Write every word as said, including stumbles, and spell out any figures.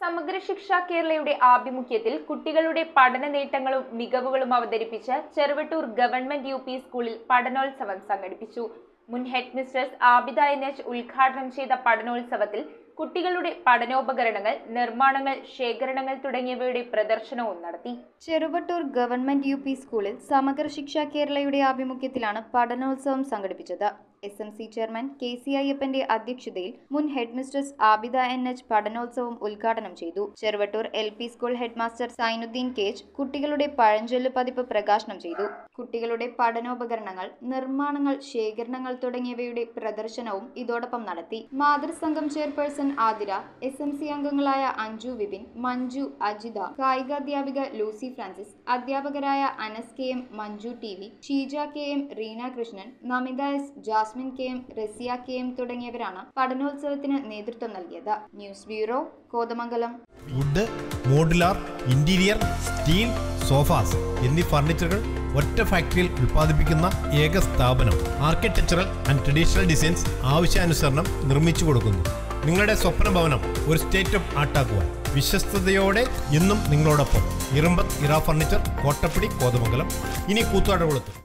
സമഗ്ര ശിക്ഷ കേരളയുടെ ആഭിമുഖ്യത്തിൽ കുട്ടികളുടെ പഠന നേട്ടങ്ങളും മികവുകളും അവതരിപ്പിച്ച് ചെറുവട്ടൂർ ഗവൺമെന്റ് യു പി സ്കൂളിൽ പഠനോത്സവം സംഘടിപ്പിച്ചു. മുൻ head mistress Abida N H ഉദ്ഘാടനം ചെയ്ത പഠനോത്സവത്തിൽ കുട്ടികളുടെ പഠനോപകരണങ്ങൾ, നിർമ്മാണങ്ങൾ, ശേഖരണങ്ങൾ തുടങ്ങിയവയുടെ പ്രദർശനവും നടത്തി. ചെറുവട്ടൂർ ഗവൺമെന്റ് യു പി സ്കൂളിൽ സമഗ്ര ശിക്ഷ കേരളയുടെ ആഭിമുഖ്യത്തിലാണ് പഠനോത്സവം സംഘടിപ്പിച്ചത്. S M C chairman K C അയ്യപ്പന്റെ അധ്യക്ഷതയിൽ മുൻ head mistress Abida N H പഠനോത്സവം ഉദ്ഘാടനം ചെയ്തു. Cheruvattur L P school head master Sainuddin കേജ് കുട്ടികളുടെ പഴഞ്ചൊല്ല് പതിപ്പ് പ്രകാശനം ചെയ്തു. കുട്ടികളുടെ പഠനോപകരണങ്ങൾ, നിർമ്മാണങ്ങൾ, ശേഖരണങ്ങൾ തുടങ്ങിയവയുടെ പ്രദർശനവും ഇതോടൊപ്പം നടത്തി. മാതൃസംഘം chairperson Athira, S M C അംഗങ്ങളായ അഞ്ജു വിപിൻ, മഞ്ജു, അജിത, കായികാധ്യാപിക ലൂസി ഫ്രാൻസിസ്, അധ്യാപകരായ Anas K M, Manju T V, Sheeja K M, Reena Krishnan, Namitha S, Jasmin K M, Raziya K M തുടങ്ങിയവരാണ് പഠനോത്സവത്തിന് നേതൃത്വം നൽകിയത്. News bureau, Kothamangalam. Wood, modular, interior, steel, sofas എന്നീ ഫർണിച്ചറുകൾ ഒറ്റ ഫാക്ടറിയിൽ ഉൽപ്പാദിപ്പിക്കുന്ന ഏക സ്ഥാപനം. ആർക്കിടെക്ചറൽ ആൻഡ് ട്രഡീഷണൽ ഡിസൈൻസ് ആവശ്യാനുസരണം നിർമ്മിച്ചു കൊടുക്കുന്നു. നിങ്ങളുടെ സ്വപ്ന ഭവനം ഒരു സ്റ്റേറ്റ് ഓഫ് ആർട്ടാക്കുവാൻ വിശ്വസ്തയോടെ എന്നും നിങ്ങളോടൊപ്പം. ഇറമ്പത്ത് ഇറ ഫർണിച്ചർ, കോട്ടപ്പടി, കോതമംഗലം. ഇനി കൂത്താട്ടുകുളത്ത്.